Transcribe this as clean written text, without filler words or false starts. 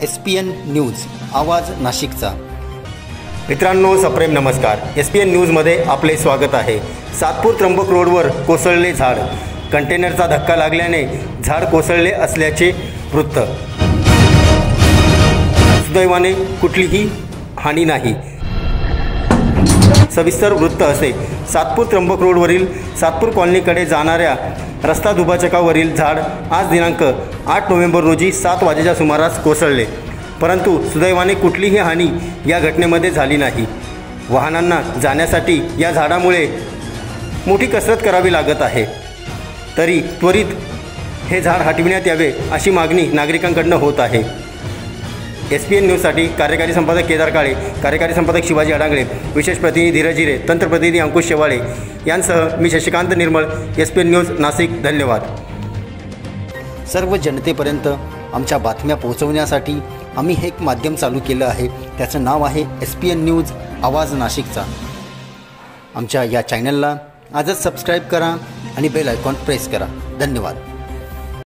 SPN news आवाज नाशिकचा। मित्रांनो सप्रेम नमस्कार। SPN न्यूजमध्ये आपले स्वागत आहे। सातपूर त्र्यंबक रोडवर कोसळले झाड, कंटेनरचा धक्का लागल्याने झाड कोसळले असल्याचे वृत्त। सुदैवाने कुठलीही हानी नाही। सविस्तर वृत्त असे, सातपूर त्र्यंबक रोडवरील सातपूर कॉलनीकडे जाणाऱ्या रस्ता दुभाजकावरील झाड आज दिनांक 8 नोव्हेंबर रोजी 7 वाजेच्या सुमारास कोसळले, परंतु सुदैवाने कुठलीही हानी या घटनेमध्ये झाली नाही। वाहनांना जाण्यासाठी या झाडामुळे मोठी कसरत करावी लागत आहे, तरी त्वरित हे झाड हटविण्यात यावे अशी मागणी नागरिकांकडून होत आहे। SPN न्यूजसाठी कार्यकारी संपादक केदार काळे, कार्यकारी संपादक शिवाजी अडांगळे, विशेष प्रतिनिधी धीरज हिरे, तंत्र प्रतिनिधी अंकुश शेवाळे यांसह मी शशिकांत निर्मळ, SPN न्यूज नाशिक। धन्यवाद। सर्व जनतेपर्यंत आमच्या बातम्या पोहोचवण्यासाठी आम्ही हे एक माध्यम चालू केलं आहे, त्याचं नाव आहे SPN न्यूज आवाज नाशिकचा। आमच्या या चॅनलला आजच सबस्क्राईब करा आणि बेल आयकॉन प्रेस करा। धन्यवाद।